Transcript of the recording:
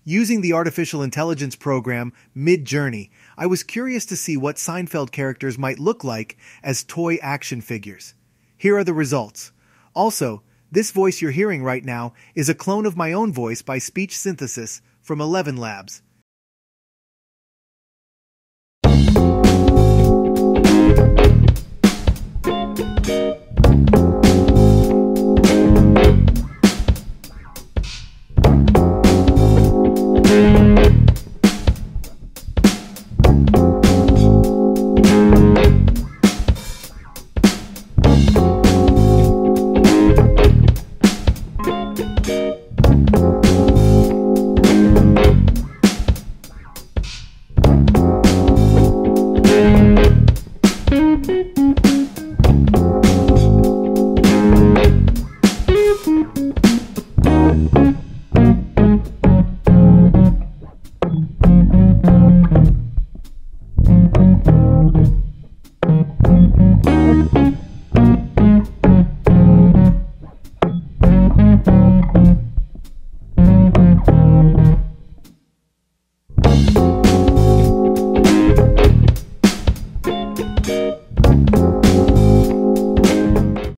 Using the artificial intelligence program Midjourney, I was curious to see what Seinfeld characters might look like as toy action figures. Here are the results. Also, this voice you're hearing right now is a clone of my own voice by speech synthesis from 11 Labs.